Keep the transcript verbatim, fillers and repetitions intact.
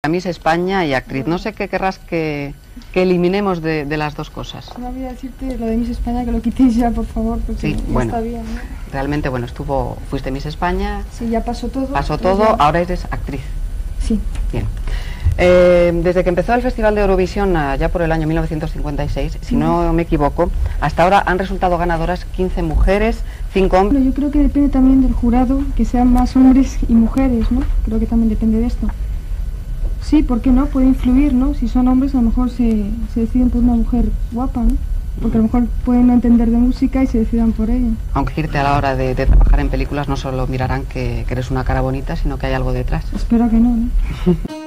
Miss España y actriz. No sé qué querrás que, que eliminemos de, de las dos cosas. No voy a decirte lo de Miss España, que lo quitéis ya, por favor, porque Sí, ya bueno, está bien, ¿no? Realmente, bueno, estuvo, fuiste Miss España, Sí, ya pasó todo. pasó pues todo, ya. ahora eres actriz. Sí. Bien. Eh, desde que empezó el Festival de Eurovisión, allá por el año mil novecientos cincuenta y seis, si no me equivoco, hasta ahora han resultado ganadoras quince mujeres, cinco hombres. Bueno, yo creo que depende también del jurado, que sean más hombres y mujeres, ¿no? Creo que también depende de esto. Sí, ¿por qué no? Puede influir, ¿no? Si son hombres, a lo mejor se, se deciden por una mujer guapa, ¿no? Porque a lo mejor pueden no entender de música y se decidan por ella. Aunque irte a la hora de, de trabajar en películas no solo mirarán que, que eres una cara bonita, sino que hay algo detrás. Espero que no, ¿no?